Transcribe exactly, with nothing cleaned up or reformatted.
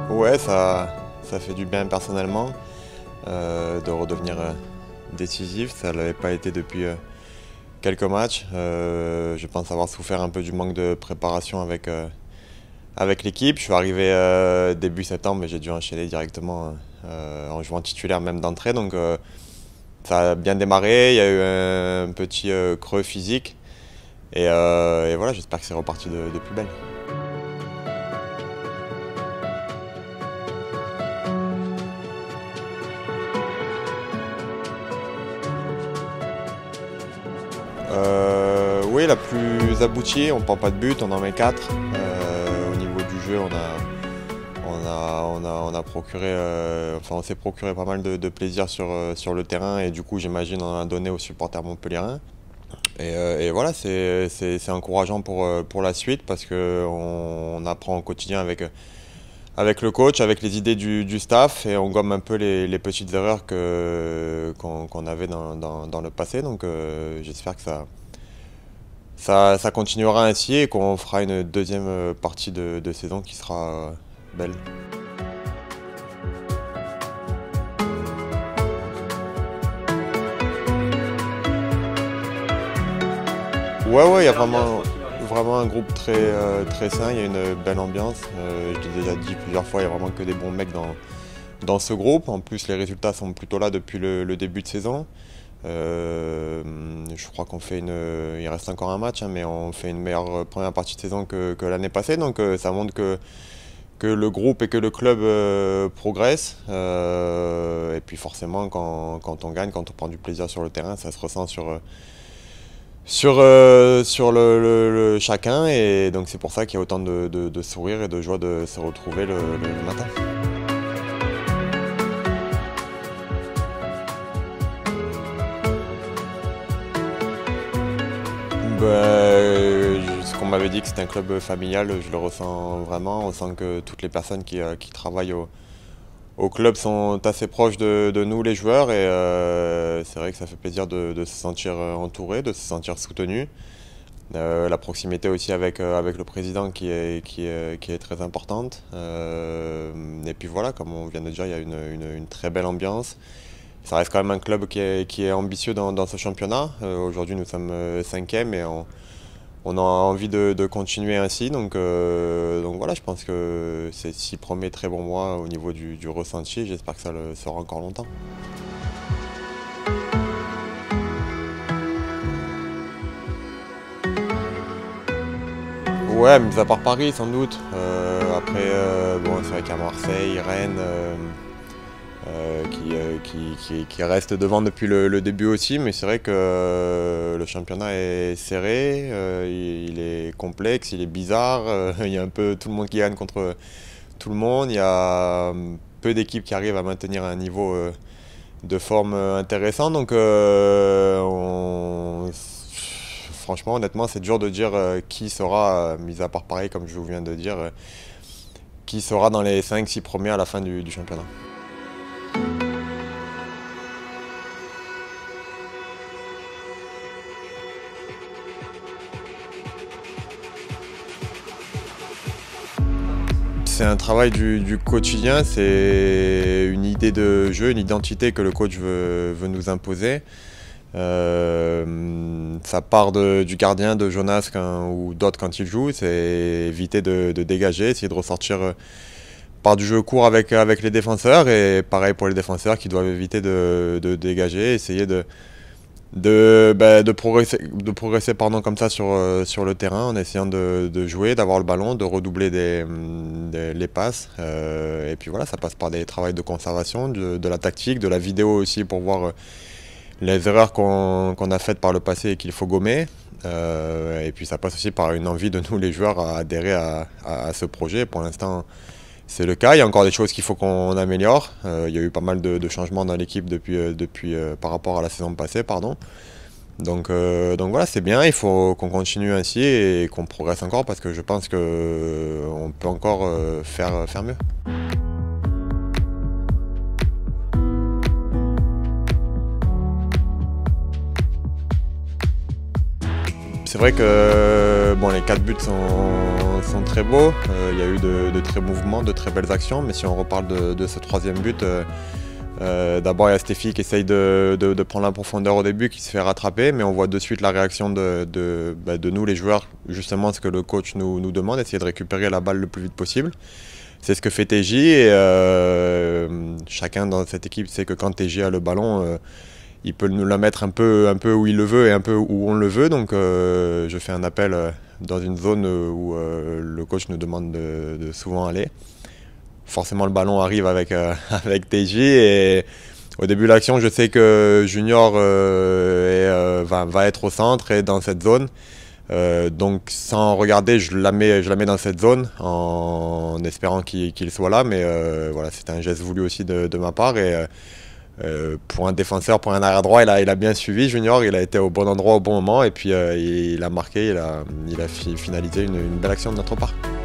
Ouais, ça, ça fait du bien personnellement euh, de redevenir euh, décisif. Ça ne l'avait pas été depuis euh, quelques matchs. Euh, je pense avoir souffert un peu du manque de préparation avec, euh, avec l'équipe. Je suis arrivé euh, début septembre, mais j'ai dû enchaîner directement euh, en jouant titulaire même d'entrée. Donc euh, ça a bien démarré. Il y a eu un, un petit euh, creux physique. Et, euh, et voilà, j'espère que c'est reparti de, de plus belle. Euh, oui, la plus aboutie, on ne prend pas de but, on en met quatre. Euh, au niveau du jeu, on a, on a, on a, on a procuré, euh, enfin, on s'est procuré pas mal de, de plaisir sur, euh, sur le terrain et du coup, j'imagine, on en a donné aux supporters montpelliérains. Et, euh, et voilà, c'est encourageant pour, euh, pour la suite parce qu'on on apprend au quotidien avec, avec le coach, avec les idées du, du staff et on gomme un peu les, les petites erreurs qu'on qu'on avait dans, dans, dans le passé. Donc euh, j'espère que ça, ça, ça continuera ainsi et qu'on fera une deuxième partie de, de saison qui sera belle. Ouais, ouais, il y a vraiment, vraiment un groupe très, euh, très sain, il y a une belle ambiance. Euh, je l'ai déjà dit plusieurs fois, il n'y a vraiment que des bons mecs dans, dans ce groupe. En plus, les résultats sont plutôt là depuis le, le début de saison. Euh, je crois qu'on fait une. Il reste encore un match, hein, mais on fait une meilleure première partie de saison que, que l'année passée. Donc euh, ça montre que, que le groupe et que le club euh, progressent. Euh, et puis forcément, quand, quand on gagne, quand on prend du plaisir sur le terrain, ça se ressent sur. sur, euh, sur le, le, le chacun et donc c'est pour ça qu'il y a autant de, de, de sourires et de joie de se retrouver le, le, le matin. Ben, ce qu'on m'avait dit que c'était un club familial, je le ressens vraiment. On sent que toutes les personnes qui, euh, qui travaillent au, au club sont assez proches de, de nous les joueurs et euh, c'est vrai que ça fait plaisir de, de se sentir entouré, de se sentir soutenu. Euh, la proximité aussi avec, euh, avec le président qui est, qui est, qui est très importante. Euh, et puis voilà, comme on vient de dire, il y a une, une, une très belle ambiance. Ça reste quand même un club qui est, qui est ambitieux dans, dans ce championnat. Euh, Aujourd'hui, nous sommes cinquième et on, on a envie de, de continuer ainsi. Donc, euh, donc voilà, je pense que c'est s'y promet très bon mois au niveau du, du ressenti. J'espère que ça le sera encore longtemps. Ouais, mis à part Paris sans doute. Euh, après, euh, bon, c'est vrai qu'à Marseille, Rennes, euh, euh, qui, euh, qui, qui, qui reste devant depuis le, le début aussi, mais c'est vrai que euh, le championnat est serré, euh, il, il est complexe, il est bizarre, euh, il y a un peu tout le monde qui gagne contre tout le monde, il y a euh, peu d'équipes qui arrivent à maintenir un niveau euh, de forme intéressant, donc euh, on franchement, honnêtement, c'est dur de dire euh, qui sera, euh, mis à part Paris, comme je vous viens de dire, euh, qui sera dans les cinq six premiers à la fin du, du championnat. C'est un travail du, du quotidien, c'est une idée de jeu, une identité que le coach veut, veut nous imposer. Euh, ça part de, du gardien de Jonas quand, ou d'autres quand il joue, c'est éviter de, de dégager, essayer de ressortir euh, par du jeu court avec, avec les défenseurs et pareil pour les défenseurs qui doivent éviter de, de dégager, essayer de, de, ben, de progresser, de progresser pardon, comme ça sur, euh, sur le terrain en essayant de, de jouer, d'avoir le ballon, de redoubler des, des, les passes. Euh, et puis voilà, ça passe par des travaux de conservation, de, de la tactique, de la vidéo aussi pour voir euh, les erreurs qu'on qu'on a faites par le passé et qu'il faut gommer. Euh, et puis ça passe aussi par une envie de nous les joueurs à adhérer à, à, à ce projet. Pour l'instant, c'est le cas. Il y a encore des choses qu'il faut qu'on améliore. Euh, il y a eu pas mal de, de changements dans l'équipe depuis, depuis, euh, par rapport à la saison passée. Pardon. Donc, euh, donc voilà, c'est bien. Il faut qu'on continue ainsi et qu'on progresse encore parce que je pense qu'on peut encore euh, faire, faire mieux. C'est vrai que bon, les quatre buts sont, sont très beaux. Euh, il y a eu de, de très beaux mouvements, de très belles actions. Mais si on reparle de, de ce troisième but, euh, euh, d'abord il y a Stéphie qui essaye de, de, de prendre la profondeur au début, qui se fait rattraper. Mais on voit de suite la réaction de, de, bah, de nous les joueurs, justement ce que le coach nous, nous demande, essayer de récupérer la balle le plus vite possible. C'est ce que fait T J et euh, chacun dans cette équipe sait que quand T J a le ballon, euh, il peut nous la mettre un peu, un peu où il le veut et un peu où on le veut. Donc euh, je fais un appel dans une zone où euh, le coach nous demande de, de souvent aller. Forcément le ballon arrive avec, euh, avec T J et au début de l'action je sais que Junior euh, est, euh, va, va être au centre et dans cette zone. Euh, donc sans regarder, je la mets, je la mets dans cette zone en espérant qu'il qu'il soit là, mais euh, voilà, c'était un geste voulu aussi de, de ma part et euh, pour un défenseur, pour un arrière droit, il a, il a bien suivi Junior, il a été au bon endroit au bon moment et puis euh, il a marqué, il a, il a fi finalisé une, une belle action de notre part.